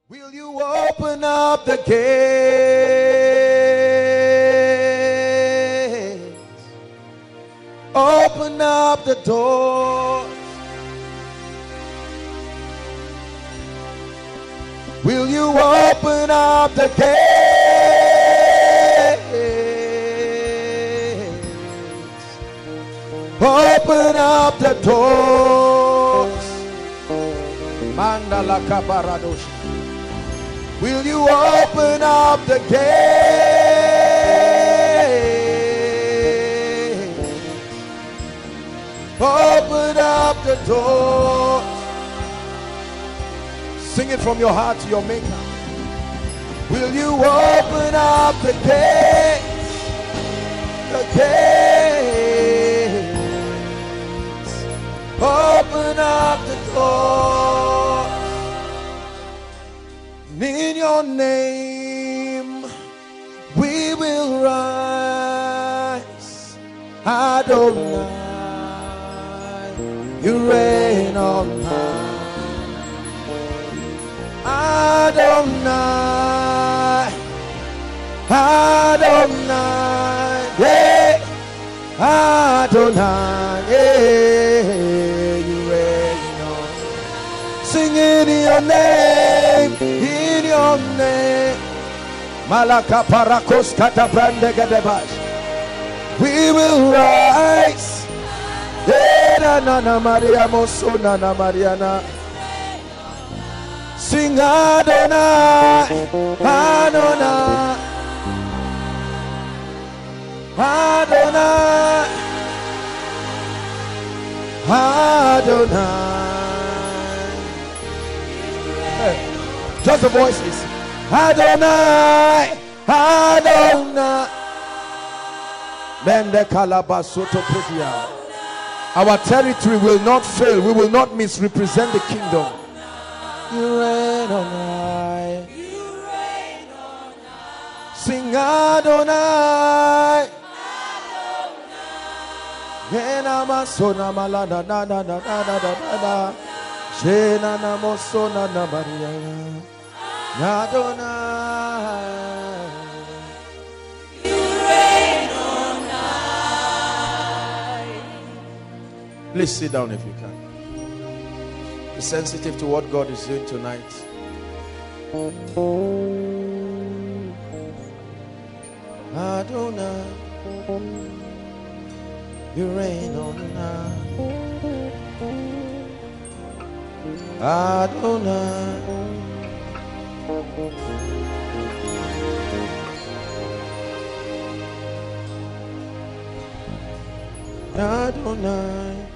Will you open up the gate? Open up the doors. Will you open up the gates? Open up the doors. Mandala kabaradosh. Will you open up the gates? Open up the doors. Sing it from your heart to your maker. Will you open up the gates? The gates. Open up the doors. In your name we will rise. Adonai, you reign on high. Adonai, Adonai, yeah, Adonai, yeah, you reign on. Sing in your name, in your name. Malaka parakos katabrande gadebash. We will rise. Yeah, na Maria Mosona na Mariana. Sing Adonai, Adonai, Adonai, Adonai. Hey, just the voices. Adonai, Adonai. Mende kalabasoto predia. Our territory will not fail. We will not misrepresent the kingdom. You reign on high. You reign on high. Sing Adonai. Adonai. Sona malada na na na na na na na. Shena na mosona na Maria. Adonai. You reign on high. Please sit down if you can. Be sensitive to what God is doing tonight. Adonai, you reign on high. Adonai, Adonai.